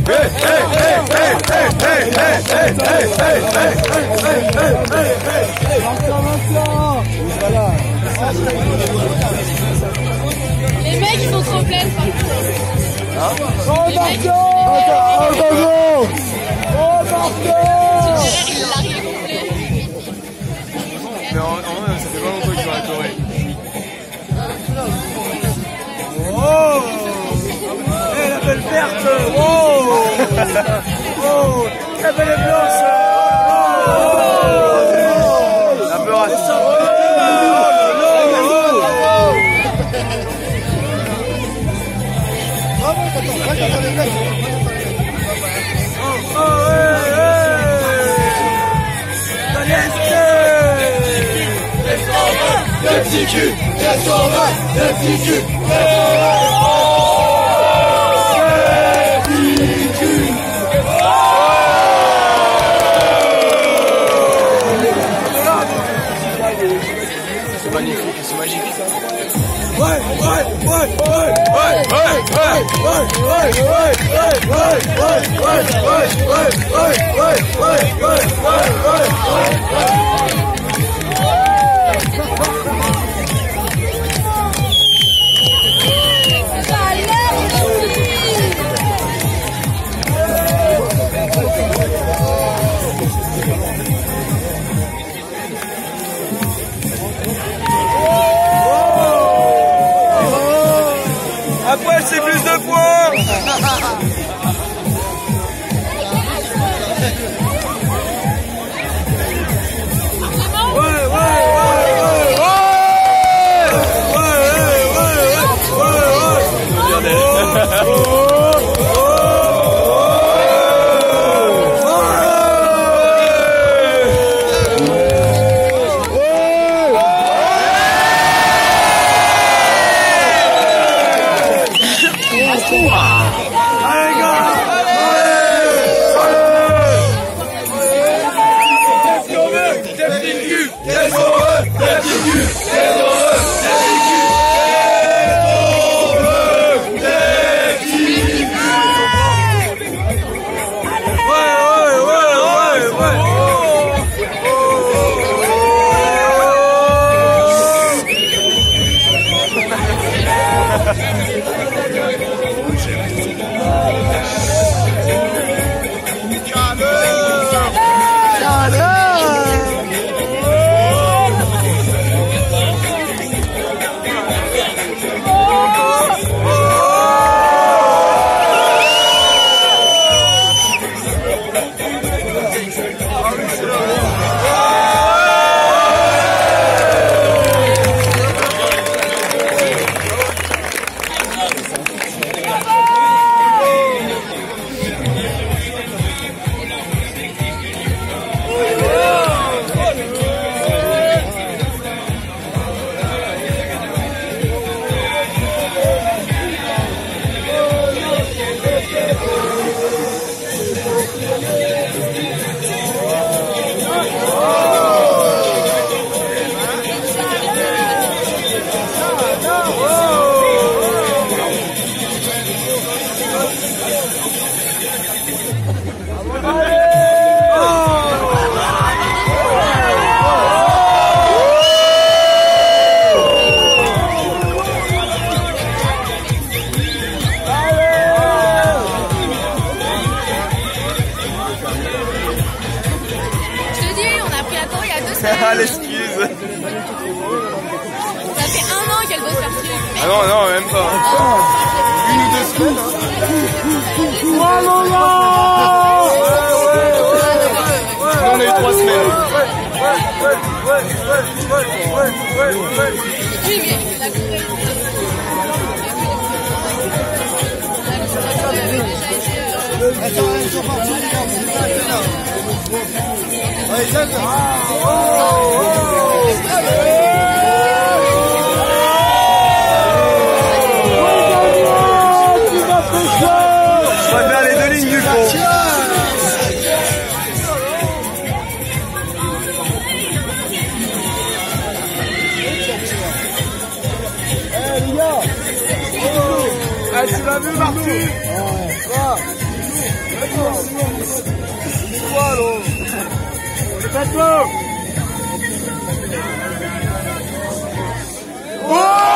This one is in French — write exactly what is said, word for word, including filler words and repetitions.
Les mecs ils sont trop pleins par contre. Oh Marco! Oh Marco! Il l'arrive complet. Mais en vrai, ça fait pas longtemps que je vais adorer. Oh! Eh la belle verte! Oh! Oh! La belle blanche! Oh! La beurre. Le petit cul, qu'est-ce qu'on va? Le petit cul, qu'est-ce qu'on va? Le petit cul. C'est magnifique, c'est magique. Ouais, ouais, ouais, ouais, ouais, ouais, ouais, ouais, ouais, ouais, ouais, ouais, ouais, ouais, ouais, Après, c'est plus de points. Ah, l'excuse. Ça fait un an qu'elle doit faire truc. Ah non, non, même pas. Une ou deux semaines. On a eu trois semaines. Oui, mais la Attends, ils sont partis, les gars, c'est ça, c'est là. Ouais, ça, ça. Oh, oh, Je vais faire les deux lignes du fond. Eh, les gars. Ah, tu l'as vu, Marty? Ouais, va. Quoi, là? Faites-le! Oh!